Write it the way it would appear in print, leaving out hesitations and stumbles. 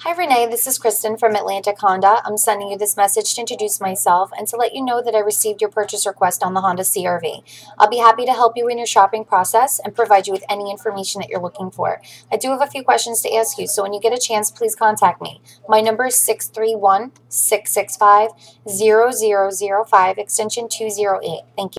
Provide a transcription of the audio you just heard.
Hi Renee, this is Kristen from Atlantic Honda. I'm sending you this message to introduce myself and to let you know that I received your purchase request on the Honda CRV. I'll be happy to help you in your shopping process and provide you with any information that you're looking for. I do have a few questions to ask you, so when you get a chance, please contact me. My number is 631-665-0005, extension 208. Thank you.